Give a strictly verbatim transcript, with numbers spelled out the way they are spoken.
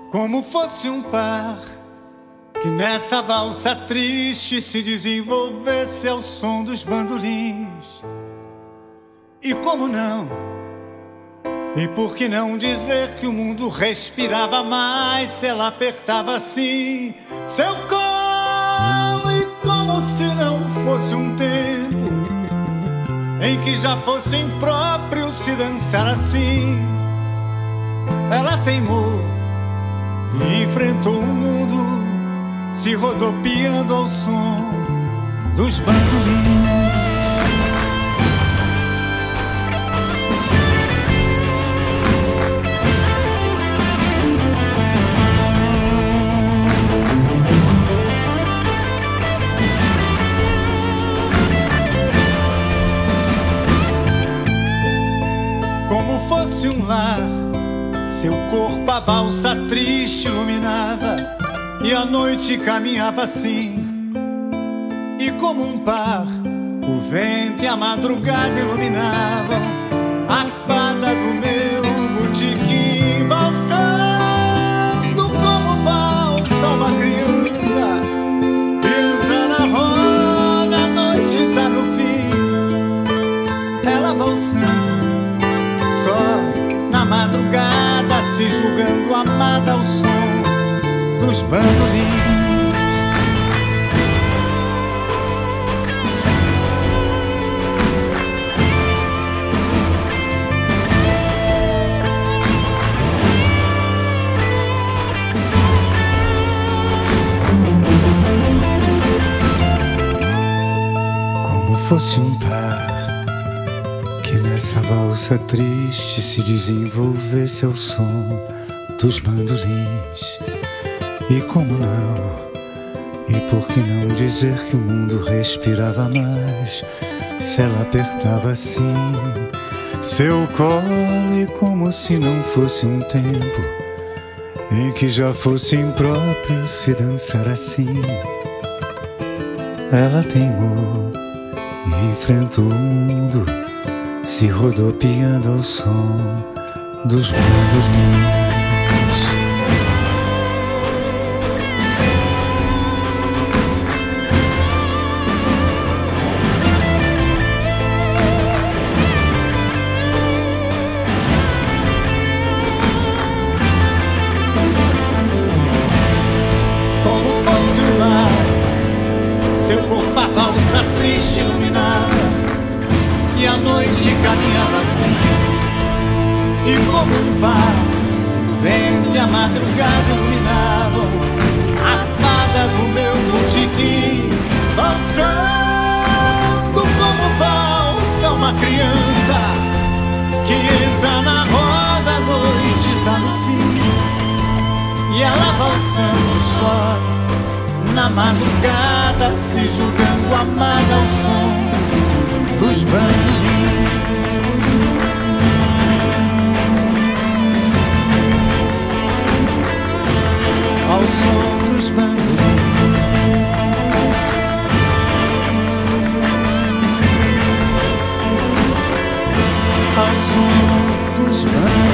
Como fosse um par que nessa valsa triste se desenvolvesse ao som dos bandolins. E como não? E por que não dizer que o mundo respirava mais se ela apertava assim seu colo? E como se não fosse um tempo em que já fosse impróprio se dançar assim. Ela teimou e enfrentou o mundo, se rodopiando ao som dos bandolins. Como fosse um lar, seu corpo a valsa triste iluminava, e a noite caminhava assim. E como um par, o vento e a madrugada iluminavam a fada do meu botequim, valsando como valsa uma criança que entra na roda, a noite tá no fim. Ela valsando só na madrugada, se julgando amada ao som dos bandolins. Como fosse um par que nessa valsa triste se desenvolvesse ao som dos bandolins. E como não? E por que não dizer que o mundo respirava mais se ela apertava assim seu colo? E como se não fosse um tempo em que já fosse impróprio se dançar assim. Ela teimou e enfrentou o mundo, se rodopiando ao som dos bandolins. Como fosse um mar, seu corpo a valsa triste iluminava, e a noite caminhava assim. E como um par, o vento e a madrugada iluminavam a fada do meu botequim, valsando como valsa uma criança que entra na roda, a noite tá no fim. E ela valsando só na madrugada, se julgando amada ao som dos bandolins. Ao som dos bandolins. Ao som dos bandolins.